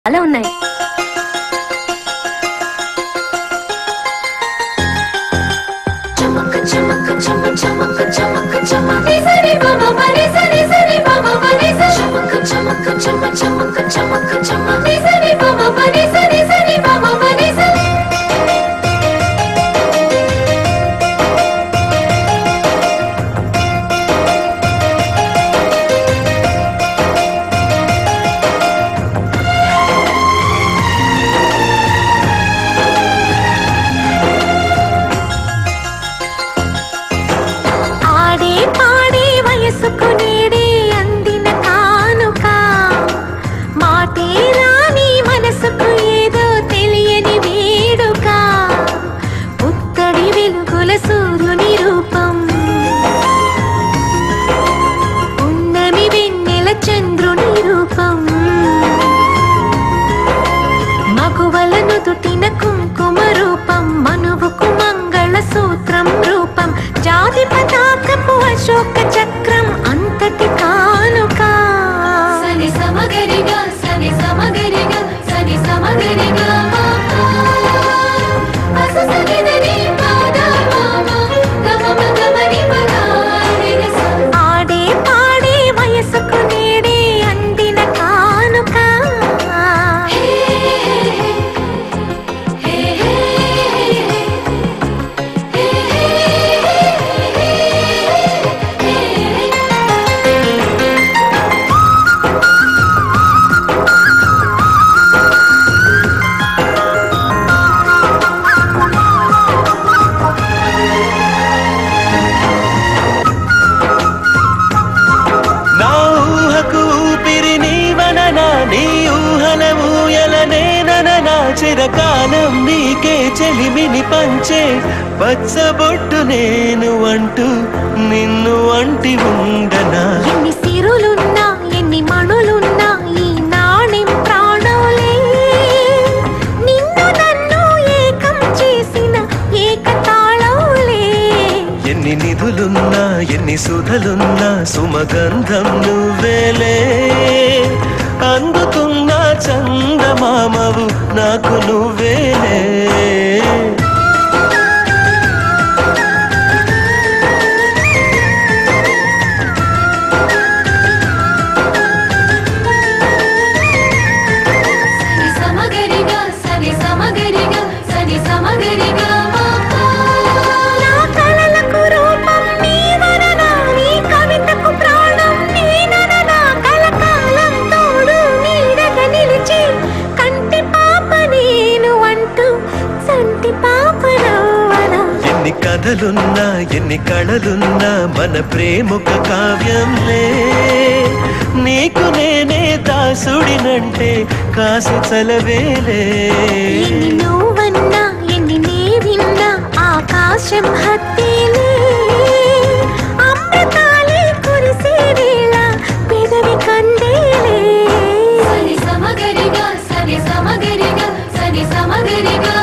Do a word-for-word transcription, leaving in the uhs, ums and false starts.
అలా ఉన్నాయి. చమక చమక చమ చమక చమక చమ నిసరి బమ బని సరి సరి బమ బని చమక చమక చమ చమక చమక చమ నిసరి బమ బని సరి సరి బమ బని సూర్యుని రూపం ఉన్నమి వెన్నెల చంద్రుని రూపం మగువలను తుటిన కుంకుమ రూపం మనువుకు మంగళ సూత్రం రూపం జాతి పతాకపు అశోక చక్రం అంతటి కానుక సని సమగరిగా సని సమగరిగా సని సమగరిగా ఆడే పాడే వయసుకు నేడే అందిన కానుక చిరకాలం నీకే చెలిమిని పంచే పచ్చబొట్టు నేను అంటూ నిన్ను అంటి ఉండనా ఎన్ని సిరులున్నా ఎన్ని మణులున్నా ఈ నాణెం ప్రాణాలే నిన్ను నన్ను ఏకం చేసిన ఏకతాళంలే ఎన్ని నిధులున్నా ఎన్ని సుధలున్నా సుమగంధం నువ్వేలే అందుతున్న చందమామవు నాకు నువ్వేలే సని సమగరిగా సని సమగరిగా సని సమగరిగా నా కలలకు రూపం నీవననా నీ కవితకు ప్రాణం నేనననా కలకాలం తోడు నీడగా నిలిచి కంటి పాప నేను అంటూ సంటి పాప రావనా ఎన్ని కథలున్నా ఎన్ని కళలున్నా మన ప్రేమొక కావ్యంలే నీకు నేనే దాసుడినంటే కాసి చలవేలే ఎన్ని నువ్వన్నా ఎన్ని నే విన్నా ఆకాశం హత్తేలే అమృతాలే కురిసే వేళ పెదవి కందేలే సని సమగరిగా సని సమగరిగా సని సమగరిగా